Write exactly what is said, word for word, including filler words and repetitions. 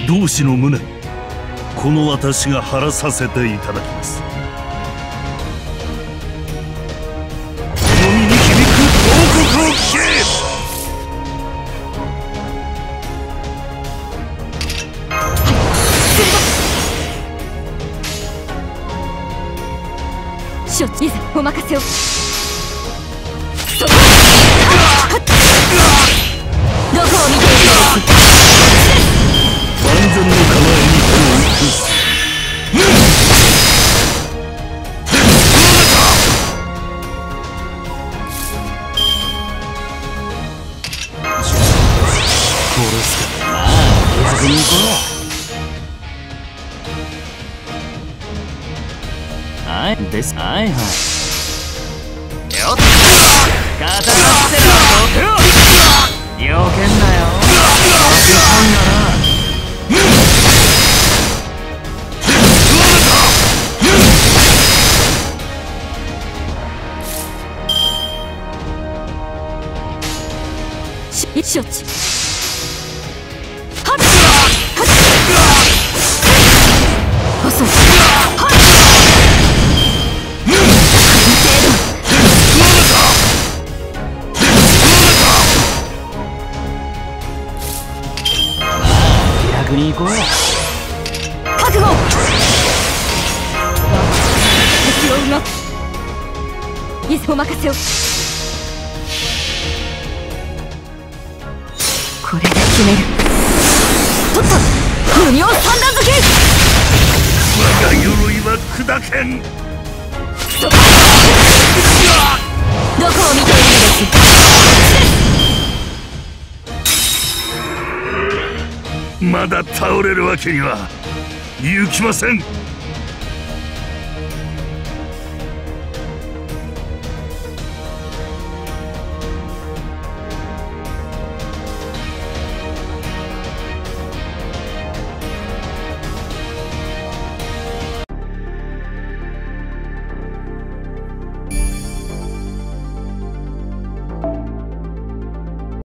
同志の無念、この私が晴らさせていただきます。この身に響く報告を聞け。 承知、いざお任せを。そこどこを見ているのです。 万全の構えに手を打つ。殺すからなあ、逆に行こう。はいです。はいはい。よっ、片がってろ。よけんなよ。負けたんだな。 承知。はっ遅い。はっ逆に行こう。 覚悟。敵をうまいざお任せを。これで決める。とっと無料三段付け。 我が鎧は砕けん。 そこどこを見ているのです。まだ倒れるわけにはいきません。